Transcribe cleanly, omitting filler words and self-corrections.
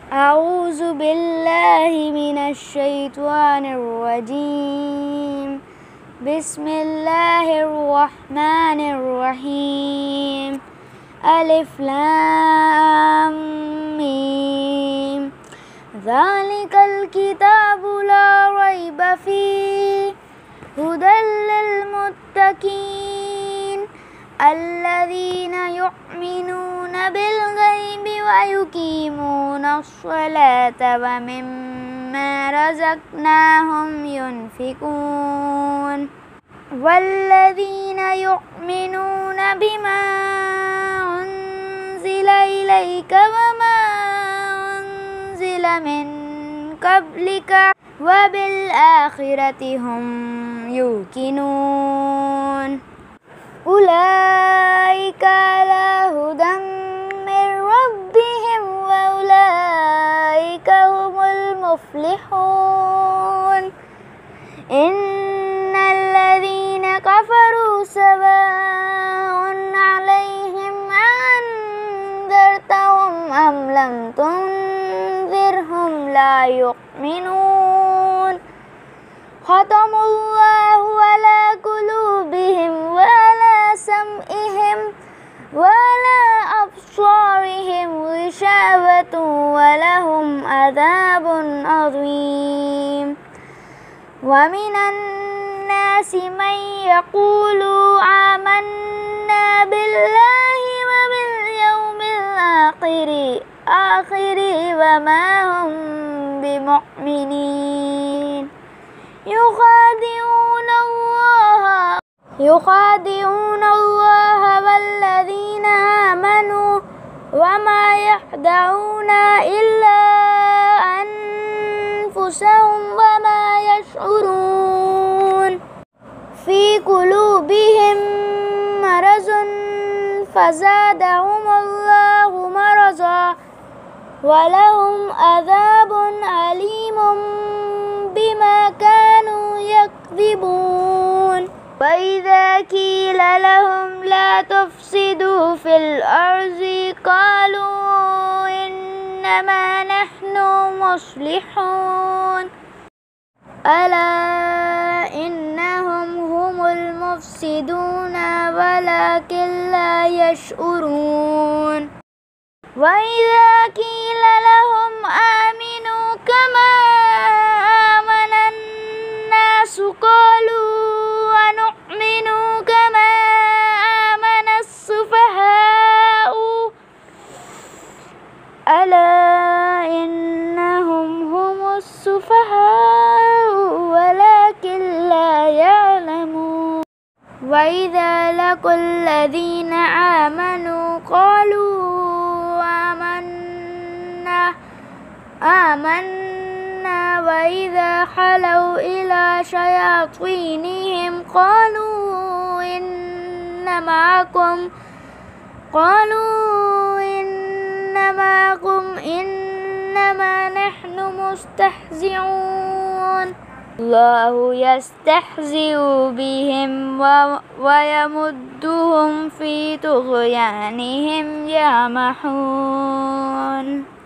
أعوذ بالله من الشيطان الرجيم. بسم الله الرحمن الرحيم. ألف لام ميم. ذلك الكتاب لا ريب فيه هدى للمتقين الذين يؤمنون بالغيب ويقيمون الصلاة ومما رزقناهم ينفقون والذين يؤمنون بما أنزل إليك وما أنزل من قبلك وبالآخرة هم يوقنون أولئك على هدى من ربهم وأولئك هم المفلحون إن الذين كفروا سواء عليهم أنذرتهم أم لم تنذرهم لا يؤمنون ختم الله على قلوبهم وعلى سمعهم وعلى أبصارهم غشاوة ولهم عذاب عظيم ومن الناس من يقول آمنا بالله وباليوم الآخر وما هم بمؤمنين يخادعون الله والذين آمنوا وما يخدعون إلا أنفسهم وما يشعرون في قلوبهم مرض فزادهم الله مرضا ولهم عذاب أليم بما كانوا يكذبون وإذا قيل لهم لا تفسدوا في الأرض قالوا إنما نحن مصلحون ألا إنهم هم المفسدون ولكن لا يشعرون وإذا قيل لهم آمنوا كما آمن الناس قالوا ونؤمن كما آمن السفهاء ألا إنهم هم السفهاء ولكن لا يعلمون وإذا لقوا الذين آمنوا قالوا آمنا وإذا خلوا إلى شياطينهم قالوا إن معكم إنما نحن مستهزئون الله يستهزئ بهم ويمدهم في طغيانهم يعمهون.